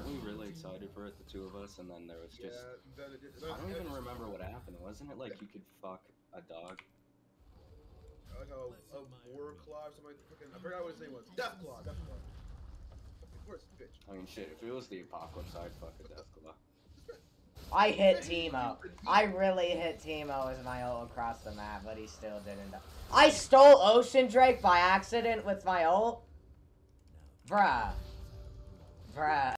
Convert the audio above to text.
weren't we really excited for it, the two of us, and then there was just... I don't even remember what happened. Wasn't it like you could fuck a dog? Like a war claw or something like that. I forgot what his name was. Death claw. Of course, bitch. I mean, shit, if it was the apocalypse, I'd fuck a death claw. I hit Teemo. I really hit Teemo with my ult across the map, but he still didn't. I stole Ocean Drake by accident with my ult? Bruh.